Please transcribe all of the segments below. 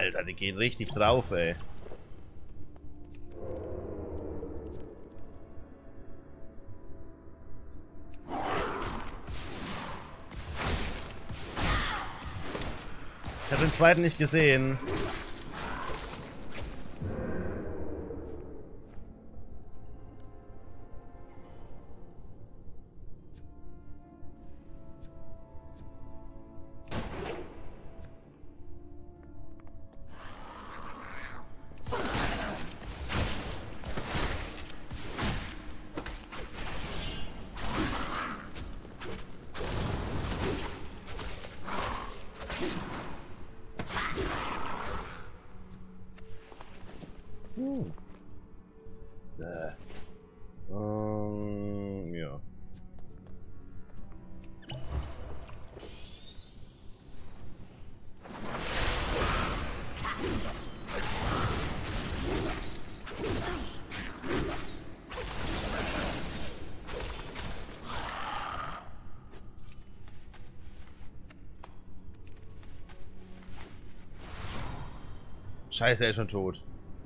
Alter, die gehen richtig drauf, ey. Ich habe den zweiten nicht gesehen. Ja. Scheiße, er ist schon tot.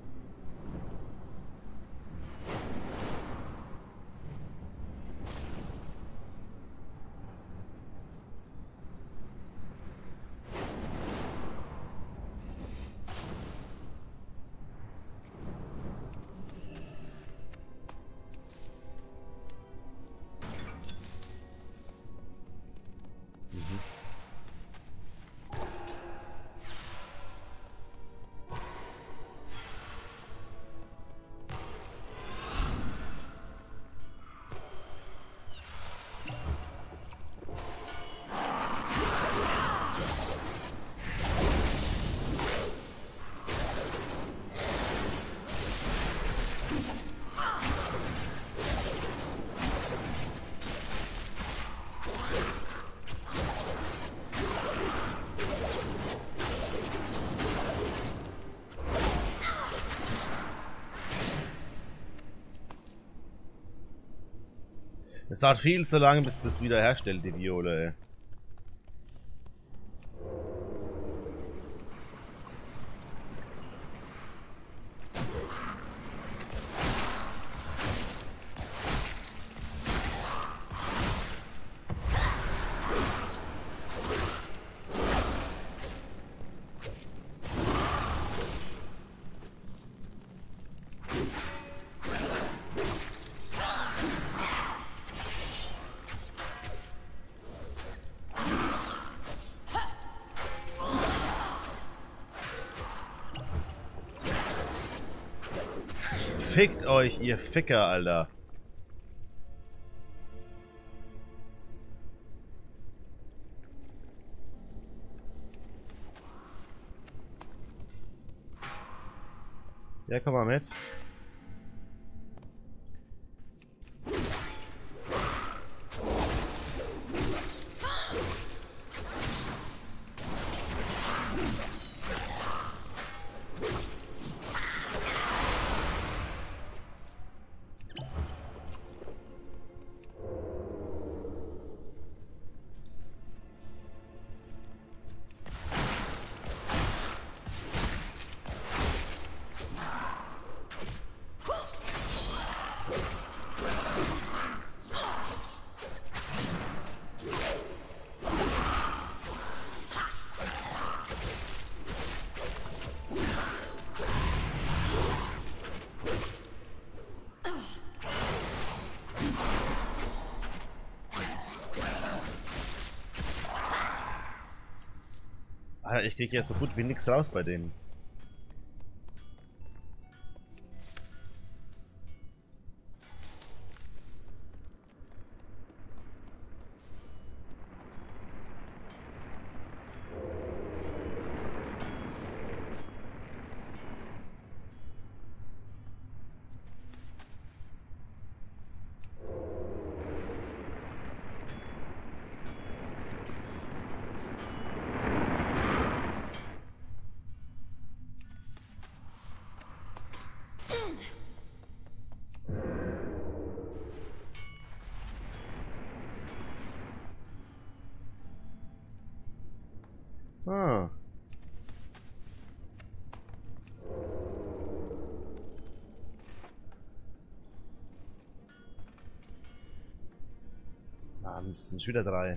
Es dauert viel zu lange, bis das wieder herstellt, die Viole, ey. Fickt euch, ihr Ficker, Alter. Ja, komm mal mit. Alter, ich krieg ja so gut wie nichts raus bei denen. es sind schon wieder 3.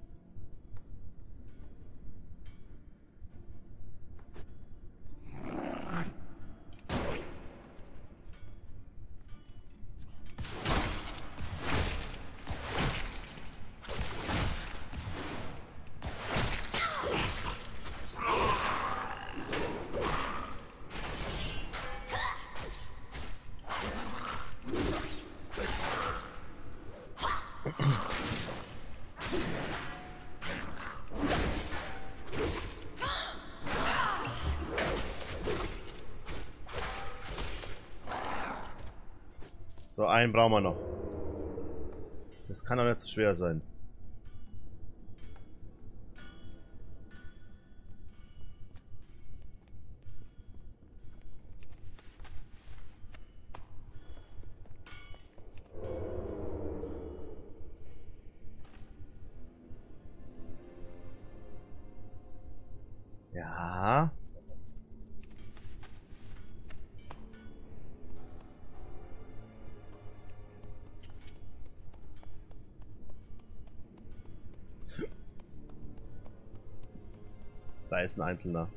So, einen brauchen wir noch. Das kann doch nicht so schwer sein. Ja. Da ist ein Einzelner.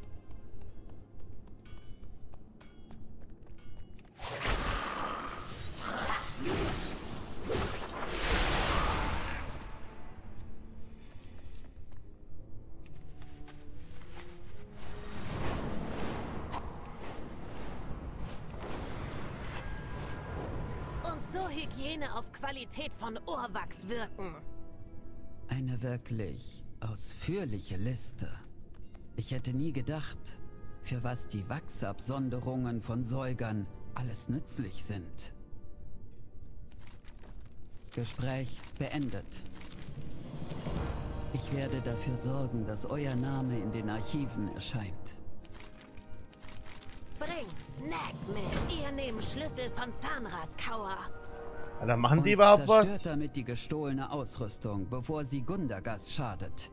Und so Hygiene auf Qualität von Ohrwachs wirken. Eine wirklich ausführliche Liste. Ich hätte nie gedacht, für was die Wachsabsonderungen von Säugern alles nützlich sind. Gespräch beendet. Ich werde dafür sorgen, dass euer Name in den Archiven erscheint. Bringt Snack mit. Ihr nehmt Schlüssel von Zahnradkauer. Alter, machen die Und überhaupt zerstört was? damit die gestohlene Ausrüstung, bevor sie Gundagas schadet.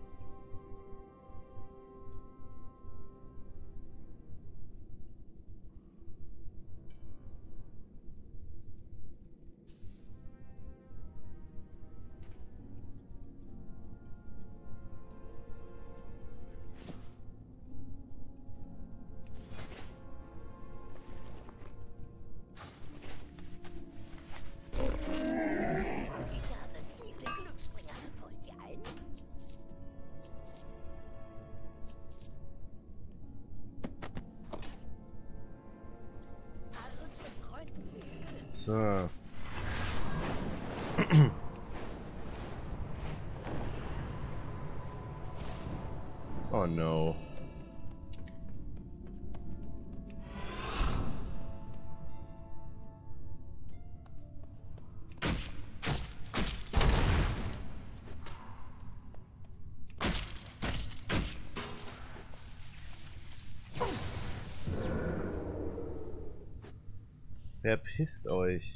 So. Oh no. Verpisst euch.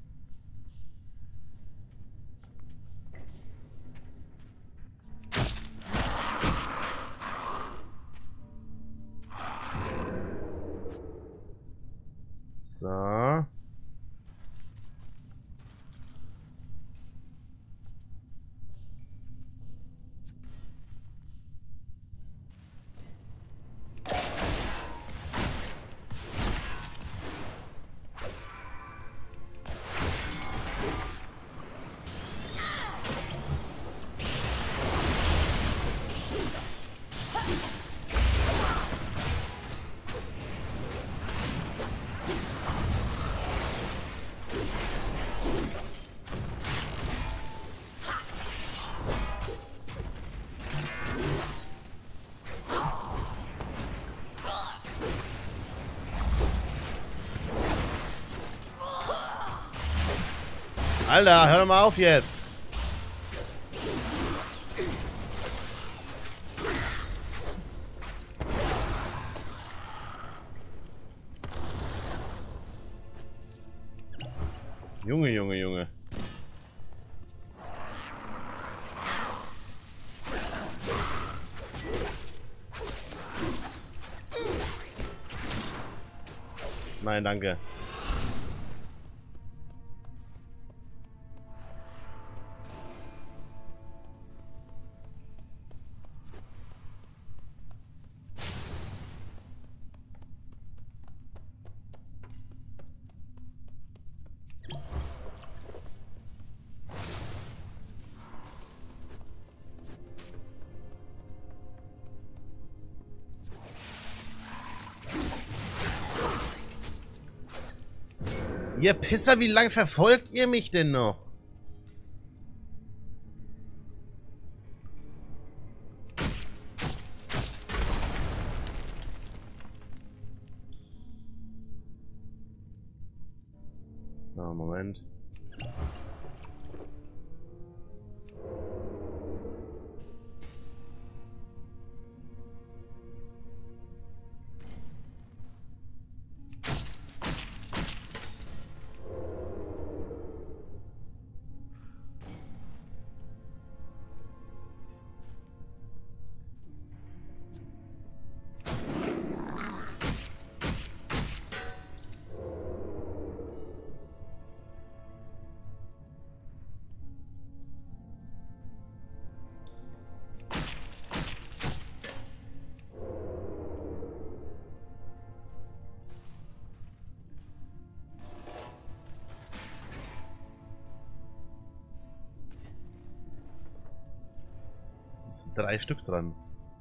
So. Alter, hör doch mal auf jetzt. Junge, Junge, Junge. Nein, danke. Ihr Pisser, wie lange verfolgt ihr mich denn noch? So, Moment. Es sind 3 Stück dran.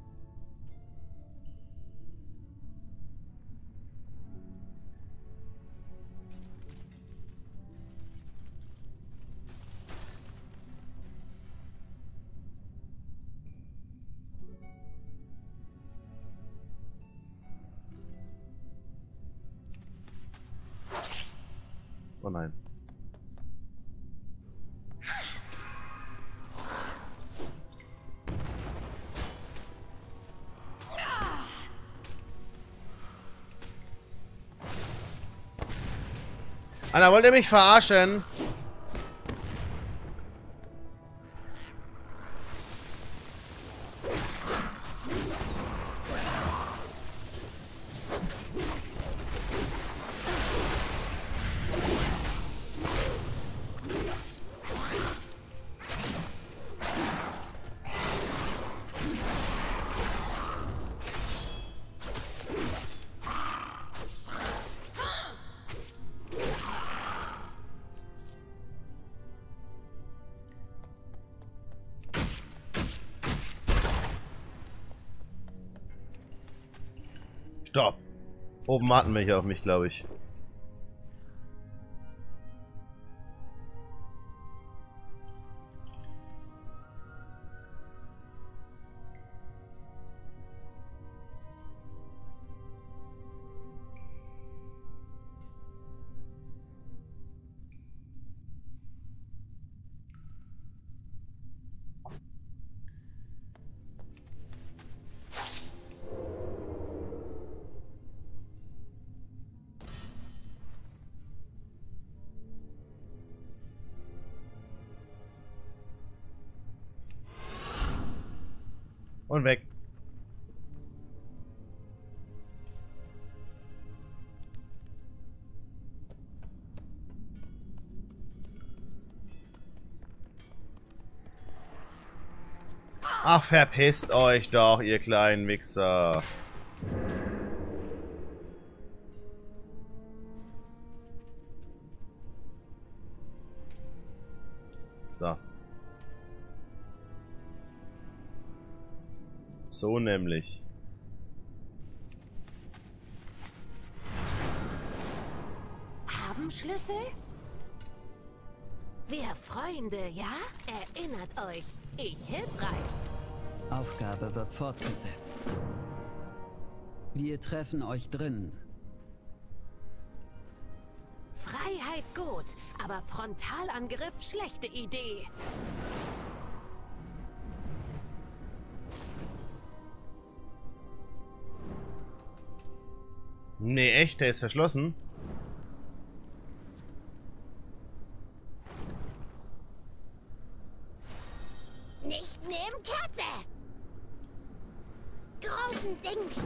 Oh nein. Alter, wollt ihr mich verarschen? Stopp. Oben warten welche auf mich, glaube ich. Und weg. Ach, verpisst euch doch, ihr kleinen Wichser. So. So nämlich. Haben Schlüssel? Wir Freunde, ja? Erinnert euch, ich hilfreich. Aufgabe wird fortgesetzt. Wir treffen euch drin. Freiheit gut, aber Frontalangriff schlechte Idee. Nee, echt? Der ist verschlossen? Nicht neben Kerze! Großen Ding.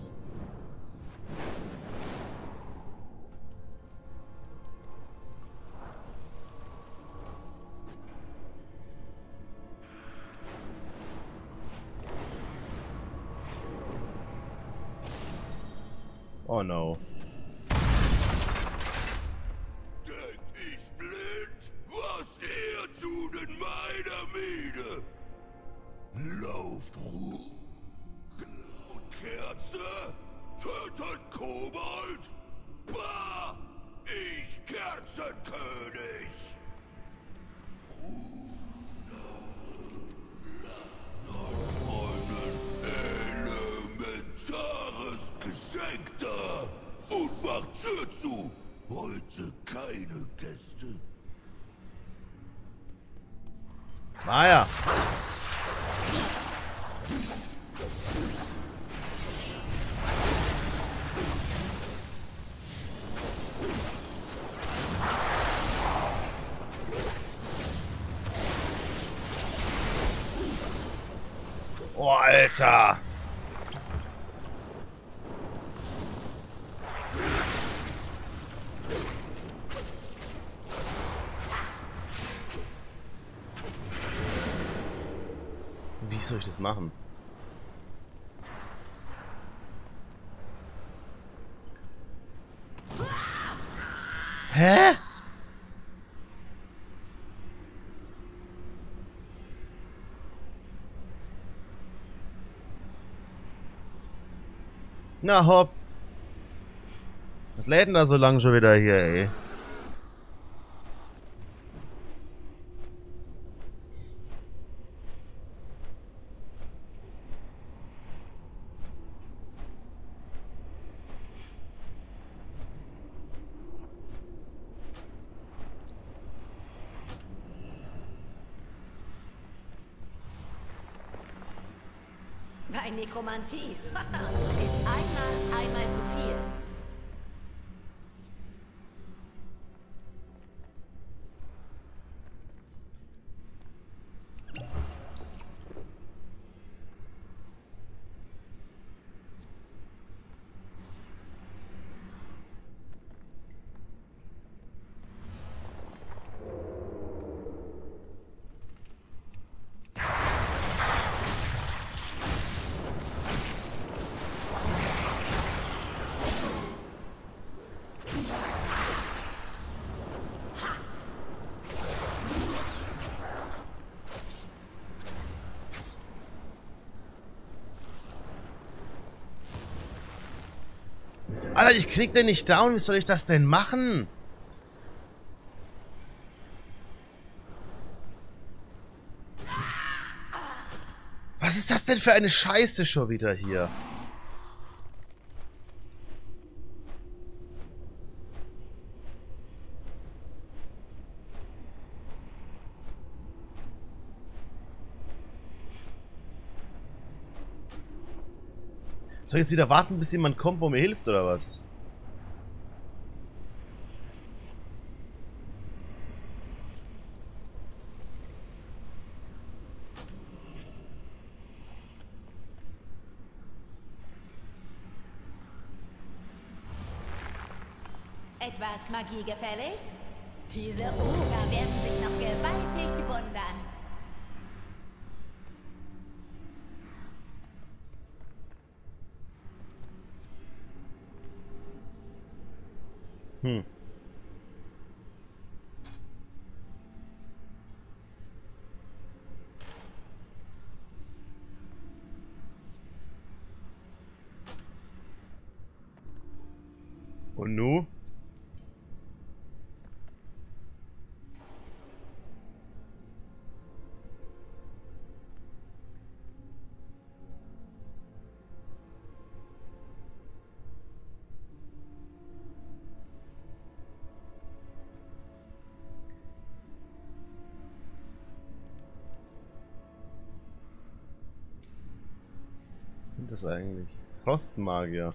Oh no. Denkt ich blind? Was ihr tut in meiner Miene? Lauft Ruhe und Kerze, tötet Kobold. Bah! Ich Kerze! heute keine Gäste. Ah ja. Oh, Alter. Wie soll ich das machen? Hä? Na hopp. Was lädt denn da so lange schon wieder hier, ey? Bei Nekromantie ist einmal zu viel. Alter, ich krieg den nicht down. Wie soll ich das denn machen? Was ist das denn für eine Scheiße schon wieder hier? Soll ich jetzt wieder warten, bis jemand kommt, wo mir hilft, oder was? Etwas Magie gefällig? Diese Oger werden sich noch gewaltig wundern. Und nu? Was ist das eigentlich? Frostmagier.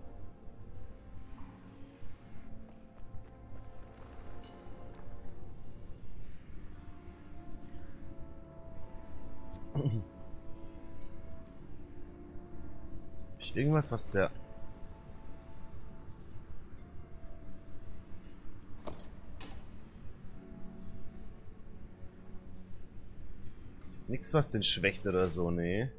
Ist irgendwas, was der... Nix, was den schwächt oder so, nee.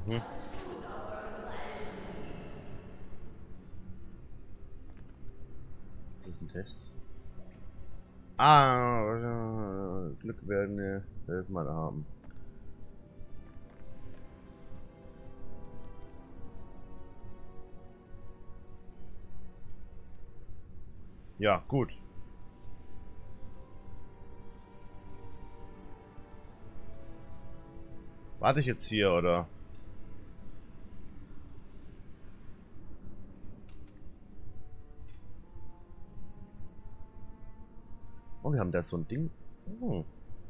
Mhm. Das ist ein Test. Glück werden wir selbst mal haben. Ja, gut. Warte ich jetzt hier, oder? Oh, wir haben da so ein Ding. Oh.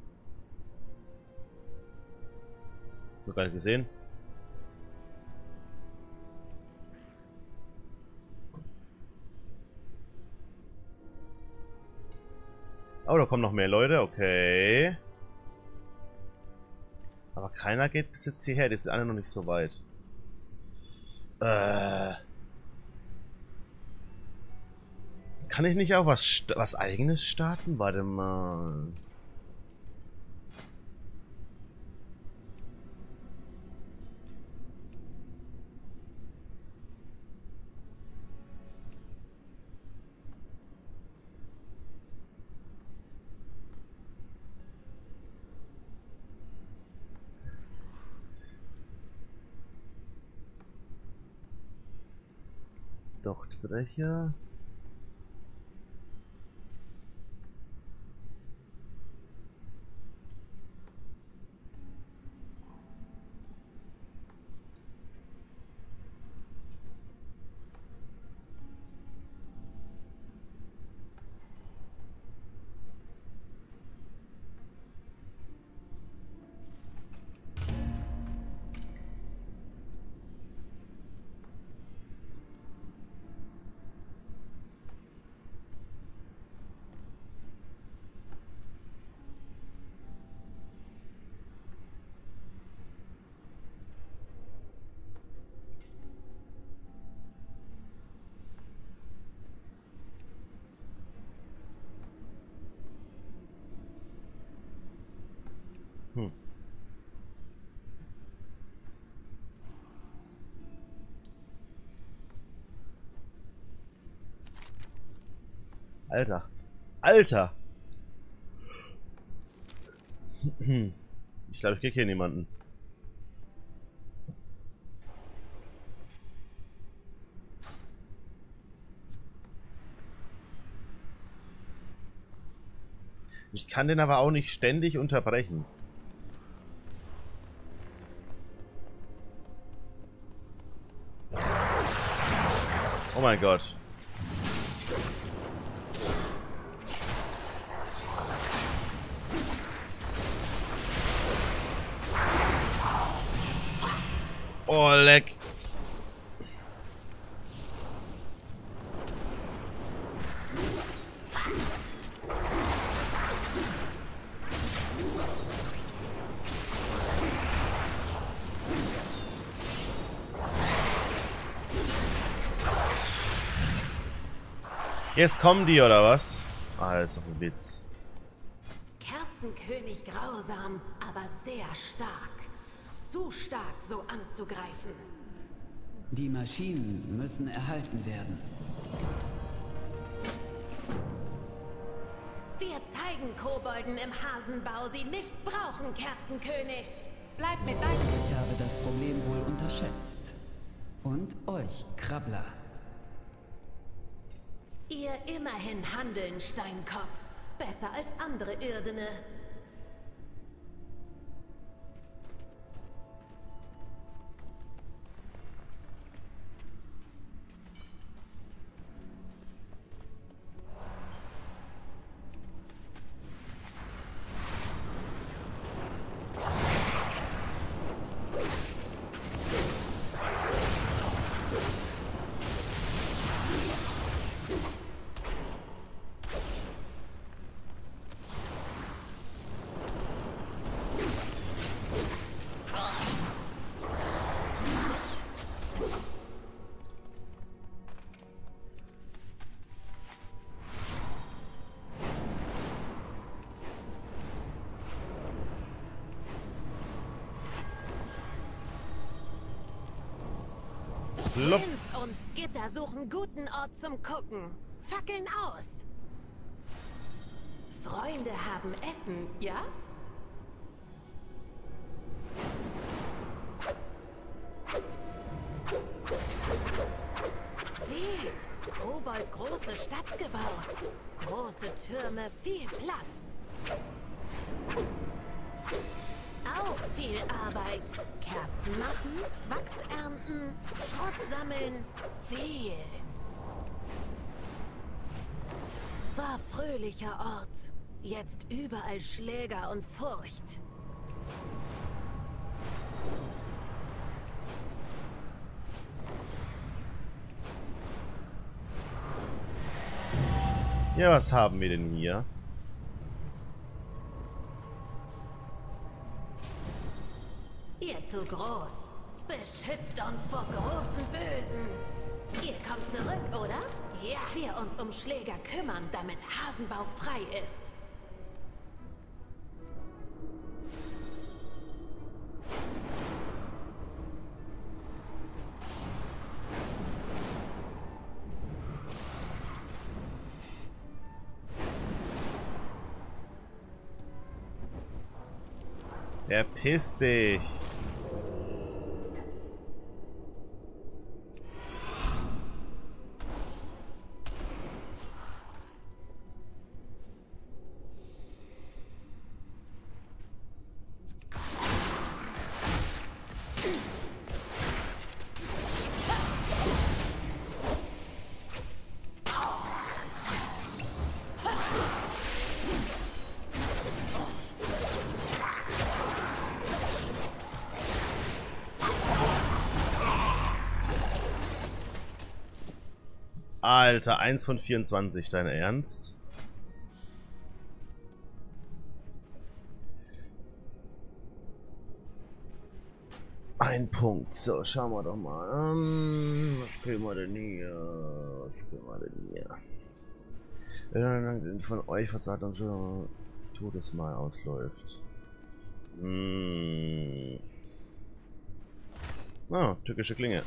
Noch gar nicht gesehen. Oh, da kommen noch mehr Leute, okay. Aber keiner geht bis jetzt hierher, die sind alle noch nicht so weit. Kann ich nicht auch was Eigenes starten? Warte mal. Dochtbrecher. Alter. Alter! Ich glaube, ich krieg hier niemanden. Ich kann den aber auch nicht ständig unterbrechen. Oh mein Gott. Oh, leck. Jetzt kommen die, oder was? Ah, das ist doch ein Witz. Kerzenkönig grausam, aber sehr stark. Zu stark, so anzugreifen. Die Maschinen müssen erhalten werden. Wir zeigen Kobolden im Hasenbau, sie nicht brauchen, Kerzenkönig. Bleibt mit beiden. Ich habe das Problem wohl unterschätzt. Und euch, Krabbler. Ihr immerhin handeln, Steinkopf. Besser als andere Irdene. Plopp. Prinz und Skitter suchen guten Ort zum Gucken. Fackeln aus. Freunde haben Essen, ja? Seht, Kobold große Stadt gebaut. Große Türme, viel Platz. Auch viel Arbeit. Kerzen machen, Wachs ernten, Schrott sammeln. Viel. War fröhlicher Ort. Jetzt überall Schläger und Furcht. Ja, was haben wir denn hier? Ihr zu groß. Beschützt uns vor großen Bösen. Ihr kommt zurück, oder? Ja, wir uns um Schläger kümmern, damit Hasenbau frei ist. Verpiss dich. Alter, 1 von 24, dein Ernst? Ein Punkt. So, schauen wir doch mal. Was kriegen wir denn hier? Was kriegen wir denn hier? Von euch, was sagt uns schon Todesmal ausläuft. Ah, türkische Klinge.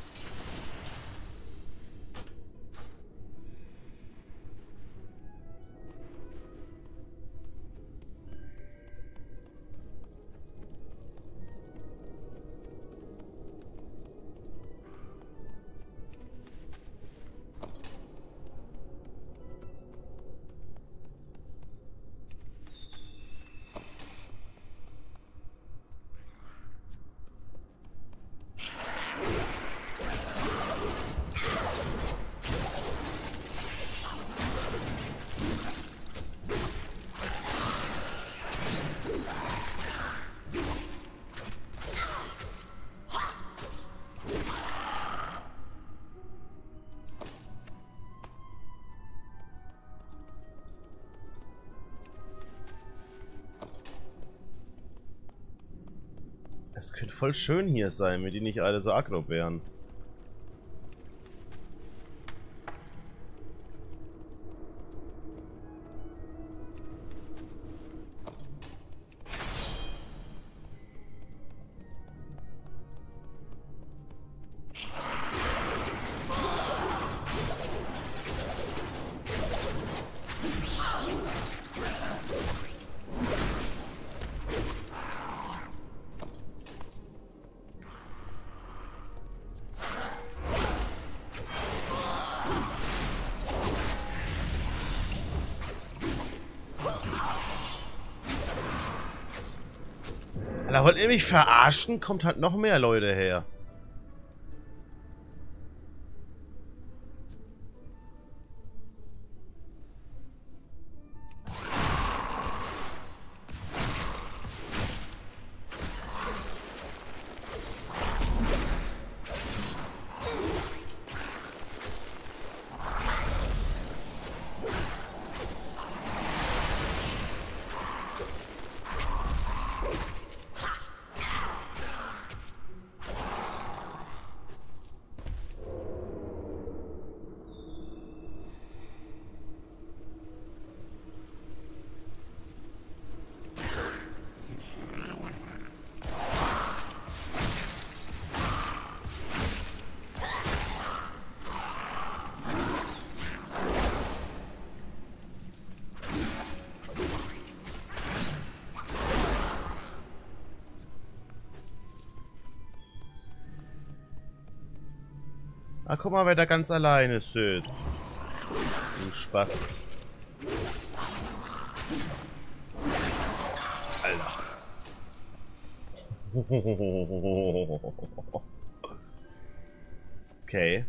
Es könnte voll schön hier sein, wenn die nicht alle so aggro wären. Da wollt ihr mich verarschen? Kommt halt noch mehr Leute her. Ah, guck mal, wer da ganz alleine sitzt. Du Spast. Alter. Okay.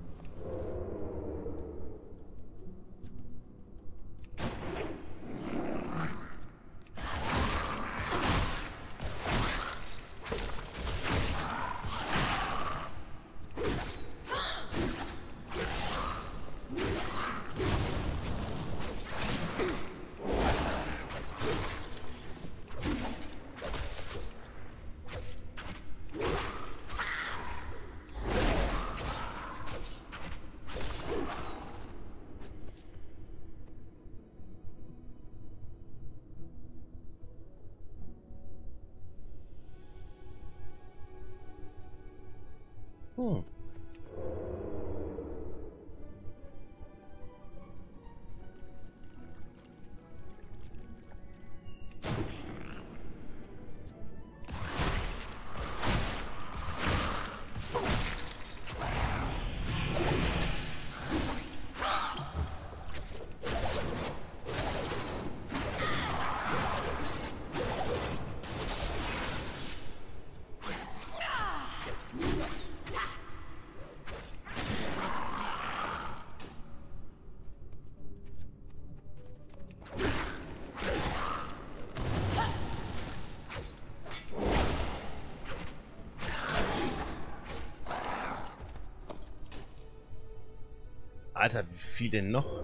Hm. Alter, wie viel denn noch?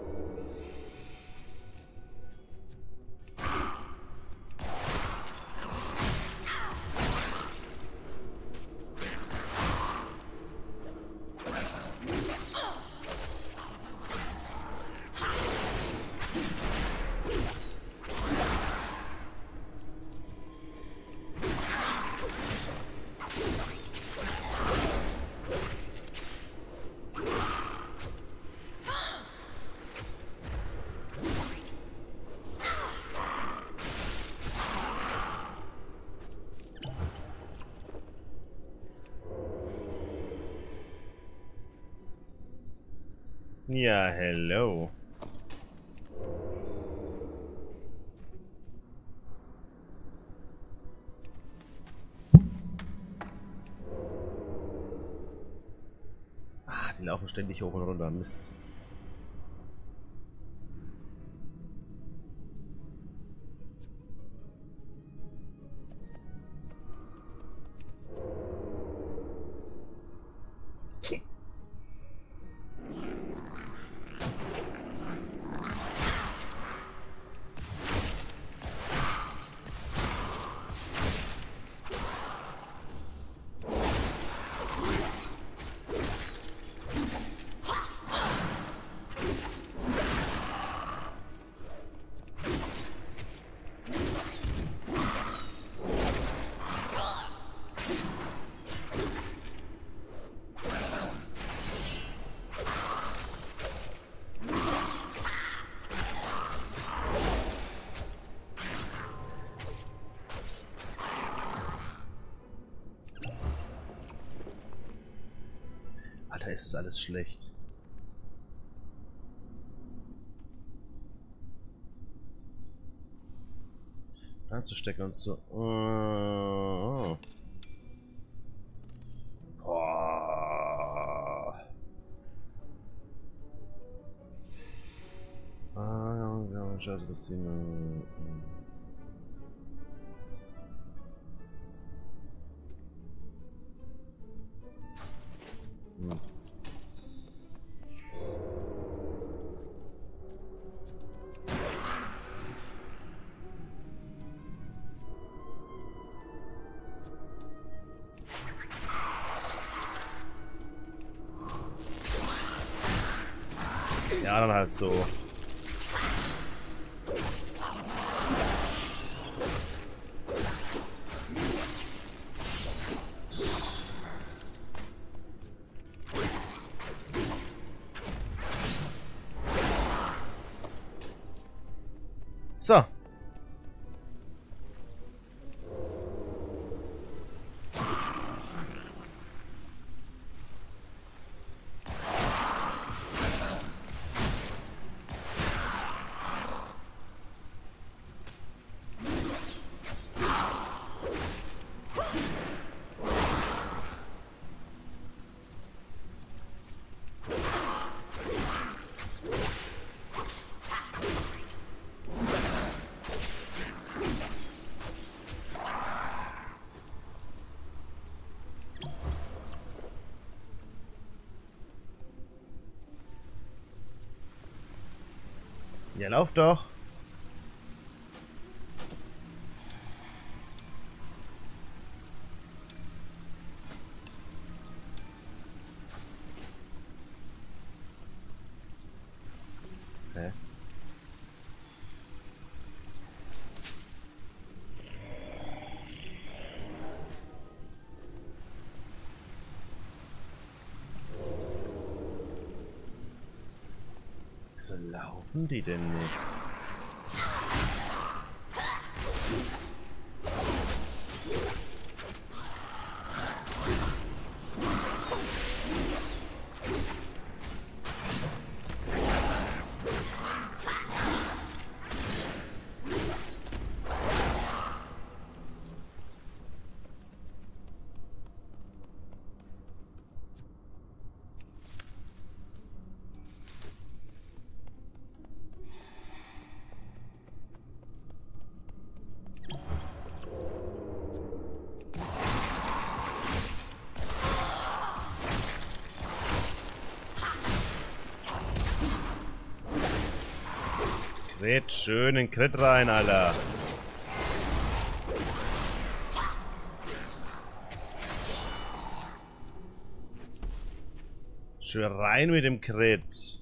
Ja, hello. Ah, die laufen ständig hoch und runter. Mist. Alter, ist das alles schlecht. Anzustecken und so. Oh. Boah. Ah, ja, scheiße, ein bisschen. Ja, dann halt so. So. Ja, lauf doch. Hä? Wieso laufen die denn nicht? Crit, schönen Crit rein, Alter. Schön rein mit dem Crit.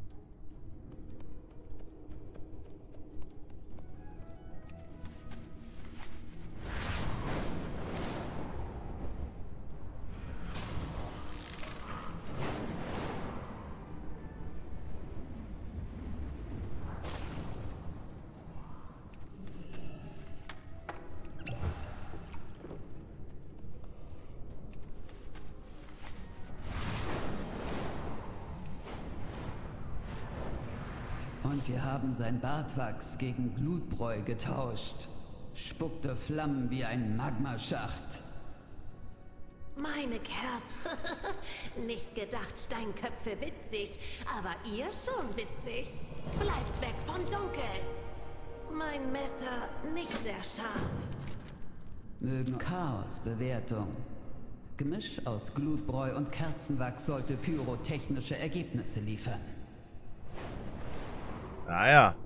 Und wir haben sein Bartwachs gegen Glutbräu getauscht. Spuckte Flammen wie ein Magmaschacht. Meine Kerze. Nicht gedacht, Steinköpfe witzig, aber ihr schon witzig. Bleibt weg vom Dunkel. Mein Messer nicht sehr scharf. Mögen Chaos-Bewertung. Gemisch aus Glutbräu und Kerzenwachs sollte pyrotechnische Ergebnisse liefern. Ah ja.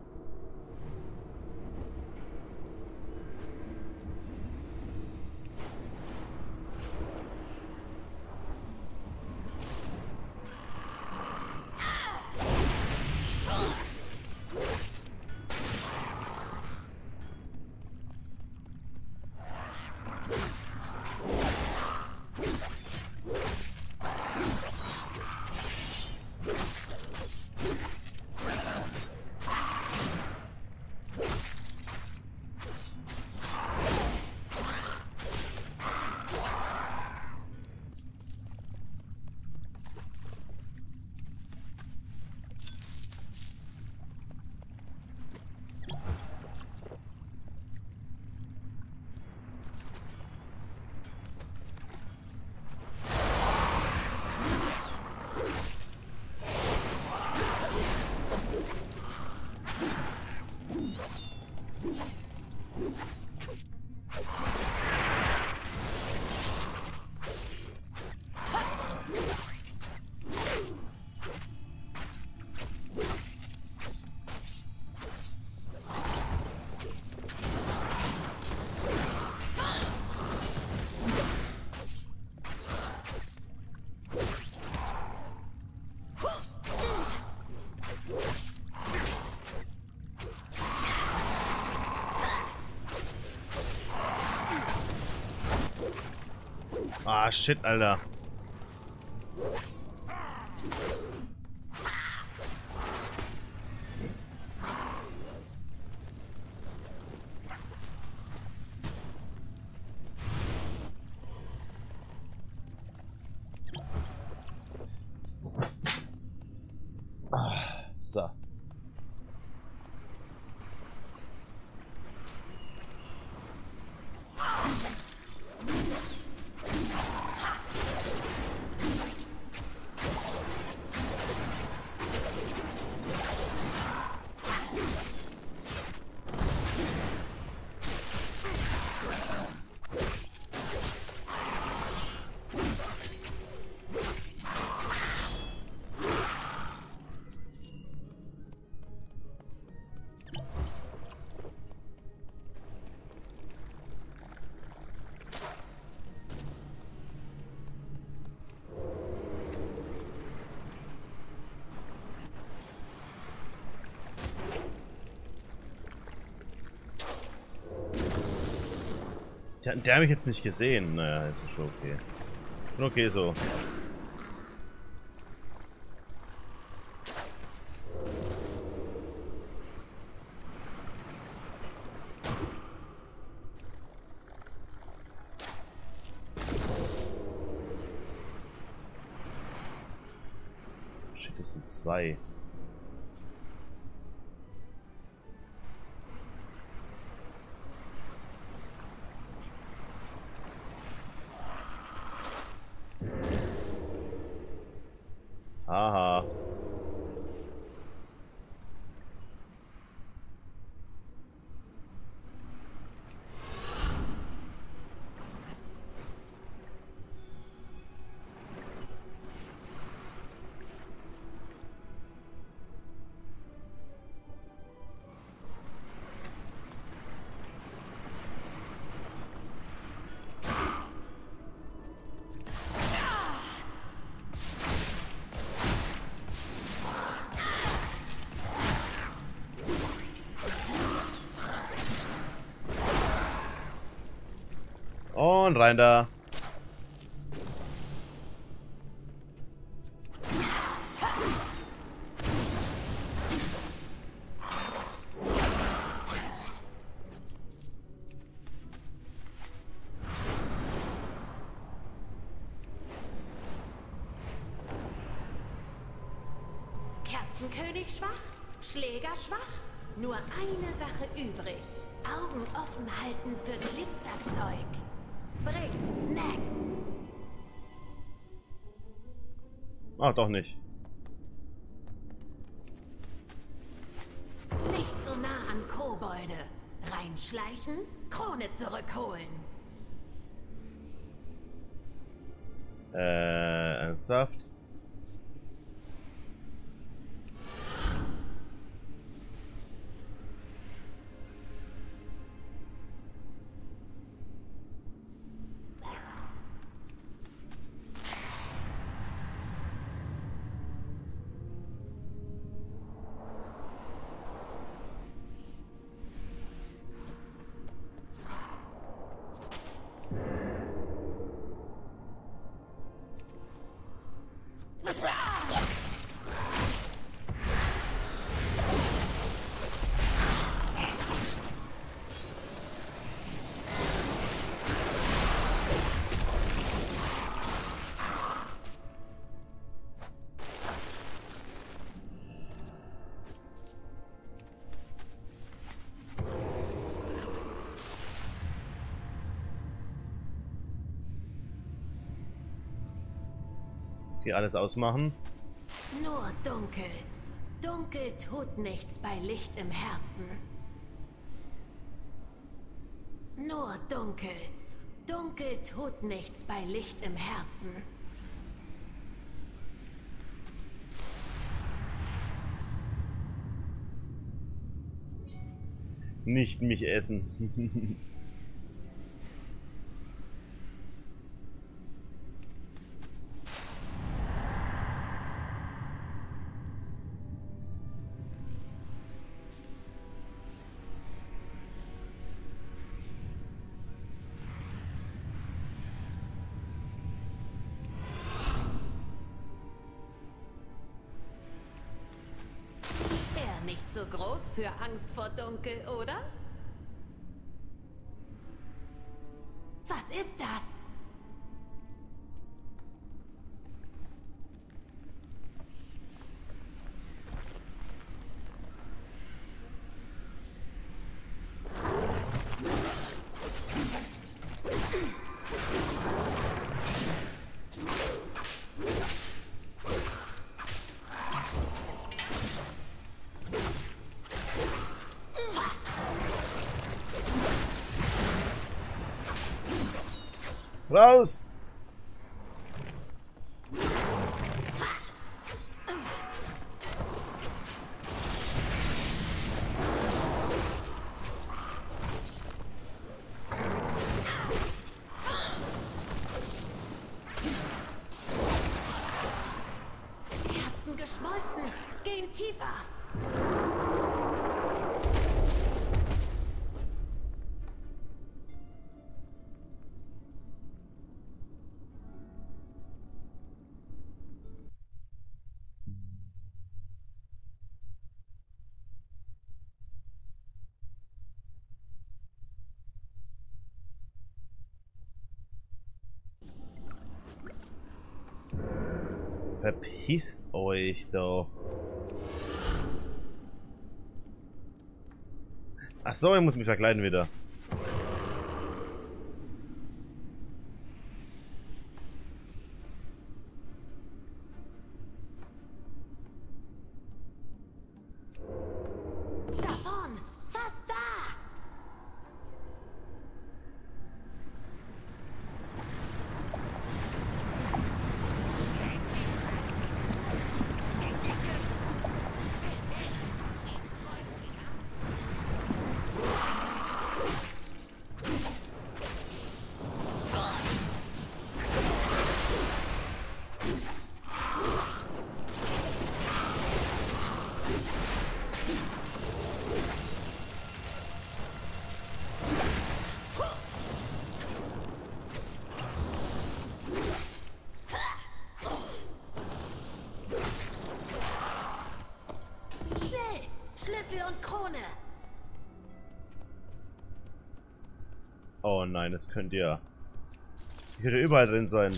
Ah, shit, Alter. Ah, so. Der hat mich jetzt nicht gesehen. Naja, ist schon okay. Schon okay so. Shit, das sind zwei. Aha. Und rein da. Kerzenkönig schwach, Schläger schwach. Nur eine Sache übrig. Augen offen halten für Glitzerzeug. Bringt Snack. Ah, doch nicht. Nicht so nah an Kobolde. Reinschleichen, Krone zurückholen. Ernsthaft? Okay, alles ausmachen. Nur dunkel. Dunkel tut nichts bei Licht im Herzen. Nur dunkel. Dunkel tut nichts bei Licht im Herzen. Nicht mich essen. Nicht so groß für Angst vor Dunkel, oder? Was ist das? Raus! Herzen geschmolzen. Gehen tiefer. Verpisst euch doch. Ach so, ich muss mich verkleiden wieder. Davon! Fast da! Schnell! Schlüssel und Krone! Oh nein, es könnte ja. Ich könnte überall drin sein.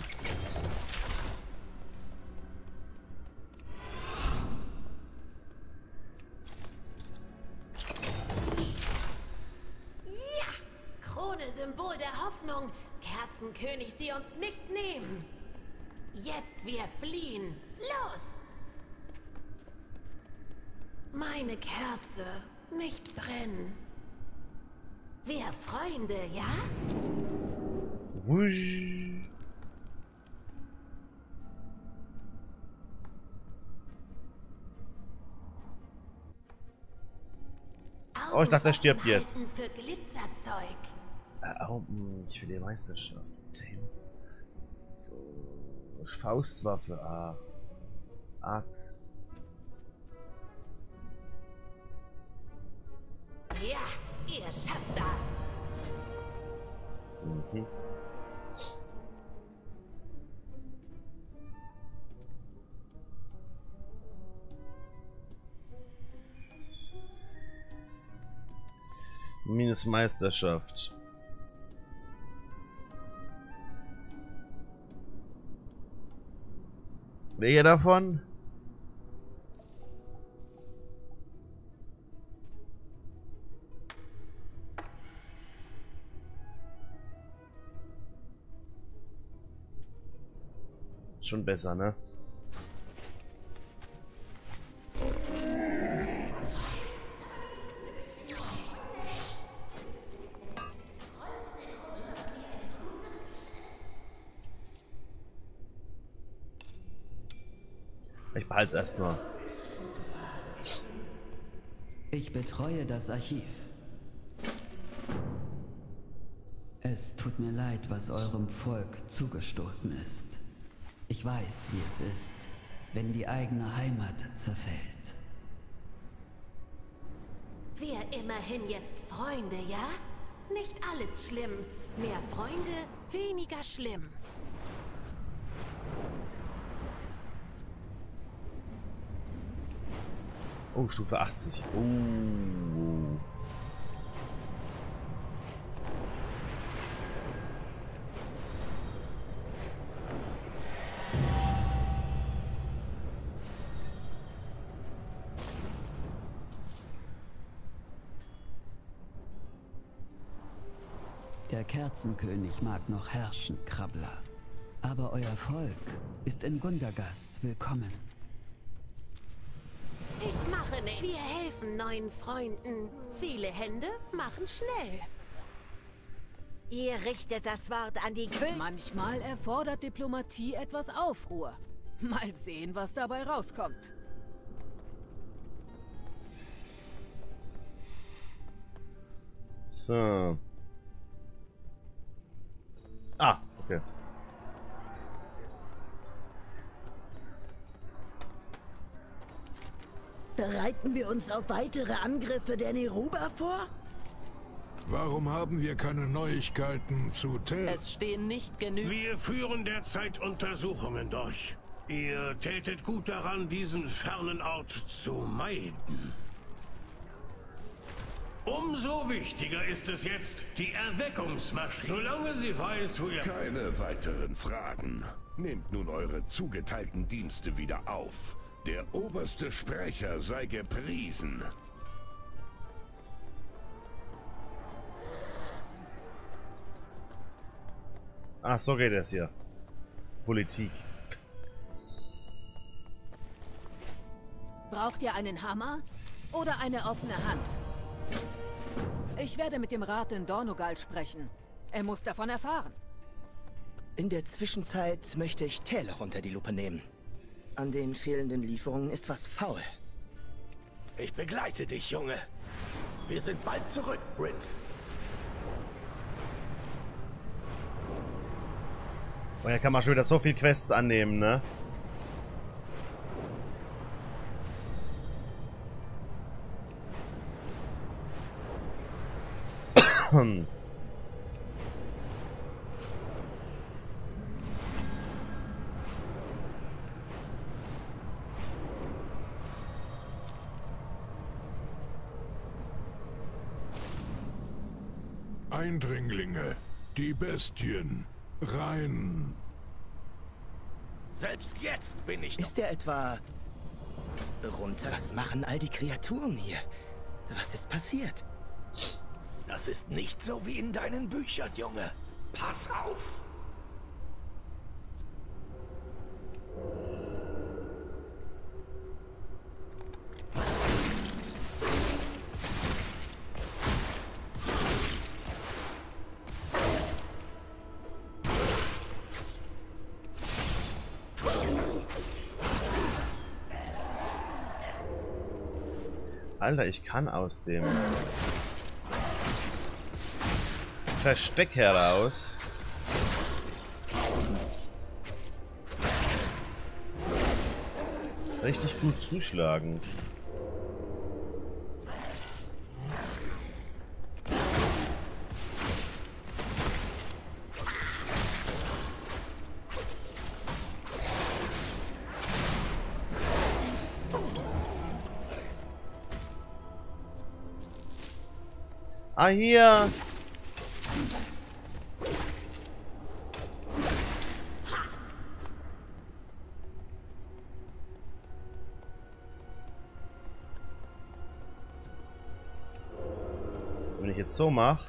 Ja! Krone, Symbol der Hoffnung. Kerzenkönig, sie uns nicht nehmen. Jetzt wir fliehen. Los! Meine Kerze, nicht brennen. Wir Freunde, ja? Wusch. Oh, ich dachte, er stirbt Augen jetzt. offen halten für Glitzerzeug. Ich will die Meisterschaft. Faustwaffe. Ah. Axt. Ja, ihr schafft das. Mhm. Minus Meisterschaft. Welche davon? Schon besser, ne? Ich behalte es erstmal. Ich betreue das Archiv. Es tut mir leid, was eurem Volk zugestoßen ist. Ich weiß, wie es ist, wenn die eigene Heimat zerfällt. Wir immerhin jetzt Freunde, ja? Nicht alles schlimm. Mehr Freunde, weniger schlimm. Oh, Stufe 80. Der Kerzenkönig mag noch herrschen, Krabbler. Aber euer Volk ist in Gundergast willkommen. Ich mache nicht. Wir helfen neuen Freunden. Viele Hände machen schnell. Ihr richtet das Wort an die König. Manchmal erfordert Diplomatie etwas Aufruhr. Mal sehen, was dabei rauskommt. So. Ah, okay. Bereiten wir uns auf weitere Angriffe der Neruba vor? Warum haben wir keine Neuigkeiten zu Tel? Es stehen nicht genügend. Wir führen derzeit Untersuchungen durch. Ihr tätet gut daran, diesen fernen Ort zu meiden. Umso wichtiger ist es jetzt, die Erweckungsmaschine. Solange sie weiß, wo ihr... Keine weiteren Fragen. Nehmt nun eure zugeteilten Dienste wieder auf. Der oberste Sprecher sei gepriesen. Ach, so geht es hier. Politik. Braucht ihr einen Hammer oder eine offene Hand? Ich werde mit dem Rat in Dornogal sprechen. Er muss davon erfahren. In der Zwischenzeit möchte ich Taylor unter die Lupe nehmen. An den fehlenden Lieferungen ist was faul. Ich begleite dich, Junge. Wir sind bald zurück, Rinth. Und hier kann man schon wieder so viel Quests annehmen, ne? Eindringlinge, die Bestien, rein. Selbst jetzt bin ich noch... Ist der etwa... runter? Was machen all die Kreaturen hier? Was ist passiert? Das ist nicht so wie in deinen Büchern, Junge. Pass auf! Alter, ich kann aus dem Versteck heraus richtig gut zuschlagen. Ah, hier. Wenn ich jetzt so mache.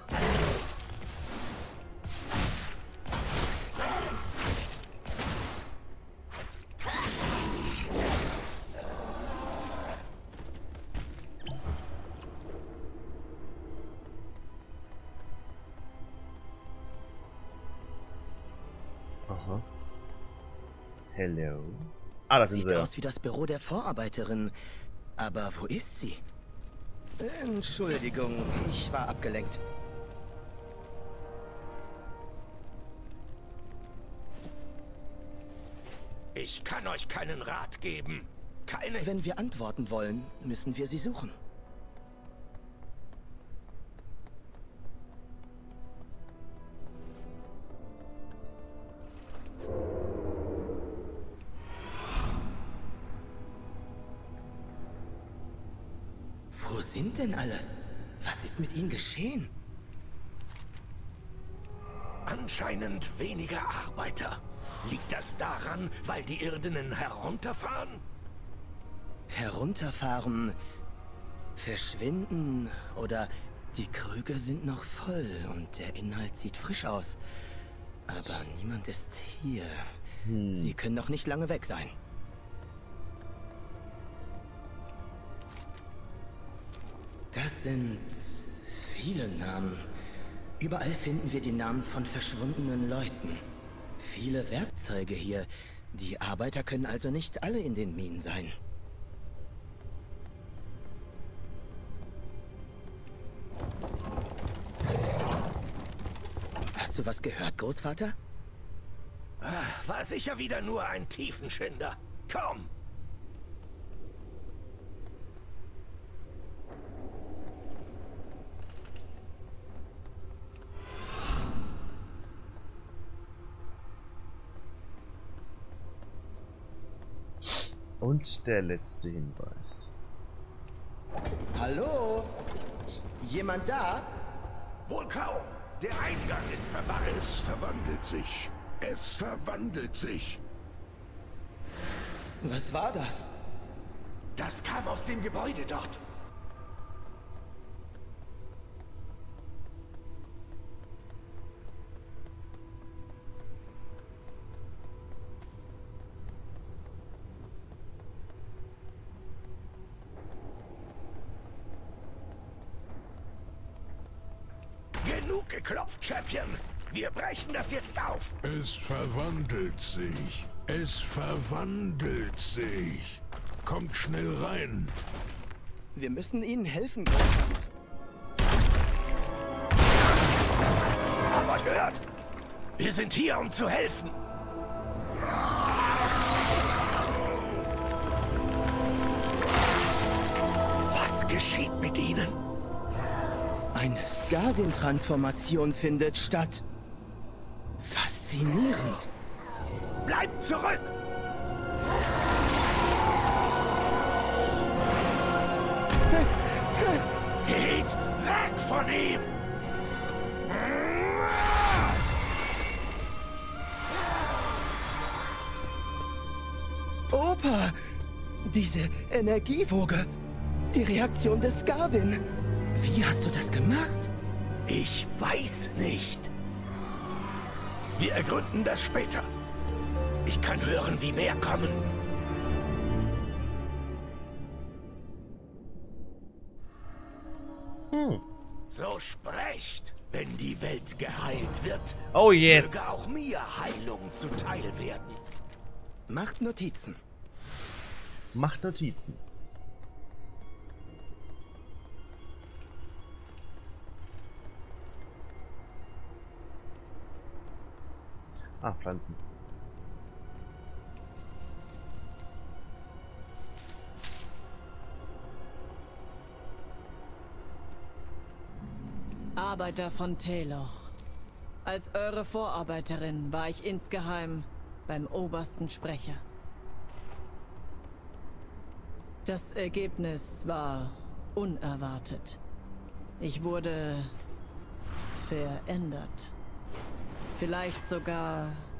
Aha. Hello. Ah, das sind Sieht sie. aus wie das Büro der Vorarbeiterin. Aber wo ist sie? Entschuldigung, ich war abgelenkt. Ich kann euch keinen Rat geben. Keine... Wenn wir antworten wollen, müssen wir sie suchen. Wo sind denn alle? Was ist mit ihnen geschehen? Anscheinend weniger Arbeiter. Liegt das daran, weil die Irdenen herunterfahren? Herunterfahren, verschwinden oder die Krüge sind noch voll und der Inhalt sieht frisch aus. Aber niemand ist hier. Sie können noch nicht lange weg sein. Das sind viele Namen. Überall finden wir die Namen von verschwundenen Leuten. Viele Werkzeuge hier. Die Arbeiter können also nicht alle in den Minen sein. Hast du was gehört, Großvater? War sicher wieder nur ein Tiefenschinder. Komm! Und der letzte Hinweis. Hallo? Jemand da? Wohl kaum. Der Eingang ist verwacht. Es verwandelt sich. Es verwandelt sich. Was war das? Das kam aus dem Gebäude dort. Genug geklopft, Champion. Wir brechen das jetzt auf. Es verwandelt sich. Es verwandelt sich. Kommt schnell rein. Wir müssen ihnen helfen. Aber gehört, wir sind hier, um zu helfen. Was geschieht mit ihnen? Eine Skardin-Transformation findet statt. Faszinierend. Bleibt zurück! Geht weg von ihm! Opa! Diese Energiewoge. Die Reaktion des Skardin. Wie hast du das gemacht? Ich weiß nicht. Wir ergründen das später. Ich kann hören, wie mehr kommen. So sprecht, wenn die Welt geheilt wird. Oh, Möge jetzt. auch mir Heilung zuteil werden. Macht Notizen. Macht Notizen. Ah, Pflanzen. Arbeiter von Taylor. Als eure Vorarbeiterin war ich insgeheim beim obersten Sprecher. Das Ergebnis war unerwartet. Ich wurde verändert. Vielleicht sogar